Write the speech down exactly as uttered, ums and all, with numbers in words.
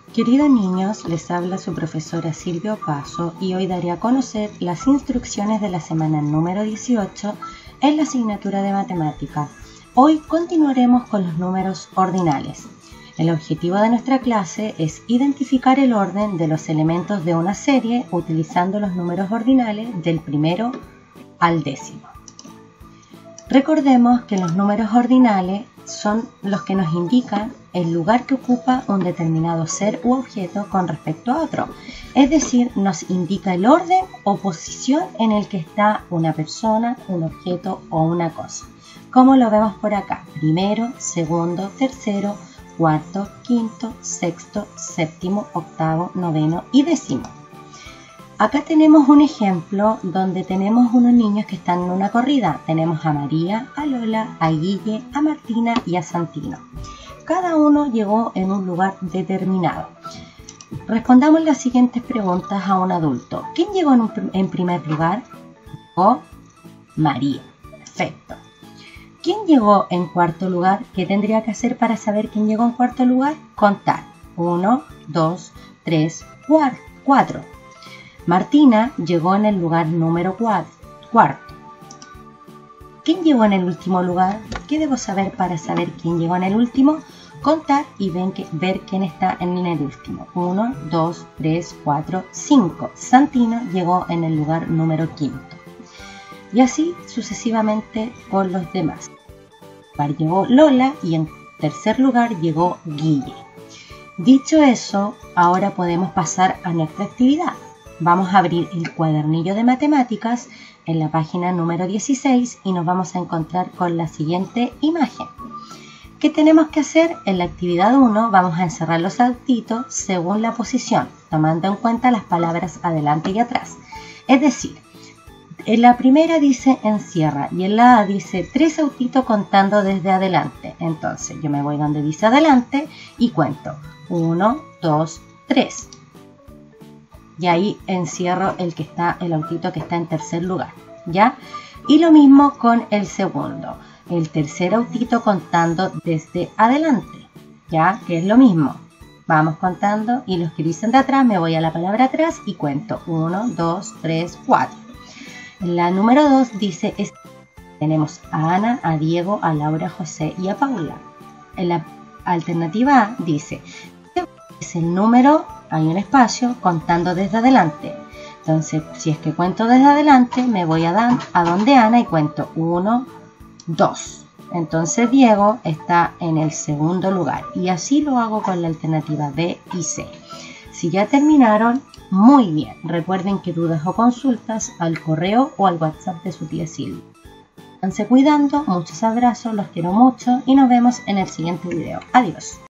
Queridos niños, les habla su profesora Silvia Opaso y hoy daré a conocer las instrucciones de la semana número dieciocho en la asignatura de matemática. Hoy continuaremos con los números ordinales. El objetivo de nuestra clase es identificar el orden de los elementos de una serie utilizando los números ordinales del primero al décimo. Recordemos que los números ordinales son los que nos indican el lugar que ocupa un determinado ser u objeto con respecto a otro. Es decir, nos indica el orden o posición en el que está una persona, un objeto o una cosa. Como lo vemos por acá: primero, segundo, tercero, cuarto, quinto, sexto, séptimo, octavo, noveno y décimo. Acá tenemos un ejemplo donde tenemos unos niños que están en una corrida. Tenemos a María, a Lola, a Guille, a Martina y a Santino. Cada uno llegó en un lugar determinado. Respondamos las siguientes preguntas a un adulto. ¿Quién llegó en, un, en primer lugar? Llegó María. Perfecto. ¿Quién llegó en cuarto lugar? ¿Qué tendría que hacer para saber quién llegó en cuarto lugar? Contar. Uno, dos, tres, cuatro. Martina llegó en el lugar número cuarto. ¿Quién llegó en el último lugar? ¿Qué debo saber para saber quién llegó en el último? Contar y ven que, ver quién está en el último. uno, dos, tres, cuatro, cinco. Santino llegó en el lugar número quinto. Y así sucesivamente con los demás. Llegó Lola y en tercer lugar llegó Guille. Dicho eso, ahora podemos pasar a nuestra actividad. Vamos a abrir el cuadernillo de matemáticas en la página número dieciséis y nos vamos a encontrar con la siguiente imagen. ¿Qué tenemos que hacer? En la actividad uno vamos a encerrar los autitos según la posición, tomando en cuenta las palabras adelante y atrás. Es decir, en la primera dice encierra y en la A dice tres autitos contando desde adelante. Entonces yo me voy donde dice adelante y cuento uno, dos, tres. Y ahí encierro el que está, el autito que está en tercer lugar, ¿ya? Y lo mismo con el segundo, el tercer autito contando desde adelante, ¿ya? Que es lo mismo. Vamos contando y los que dicen de atrás me voy a la palabra atrás y cuento uno, dos, tres, cuatro. En la número dos dice, es, tenemos a Ana, a Diego, a Laura, a José y a Paula. En la alternativa A dice, es el número, hay un espacio, contando desde adelante. Entonces, si es que cuento desde adelante, me voy a, dar, a donde Ana y cuento uno, dos. Entonces, Diego está en el segundo lugar. Y así lo hago con la alternativa B y C. Si ya terminaron, muy bien. Recuerden que dudas o consultas al correo o al WhatsApp de su tía Silvia. Síganse cuidando, muchos abrazos, los quiero mucho y nos vemos en el siguiente video. Adiós.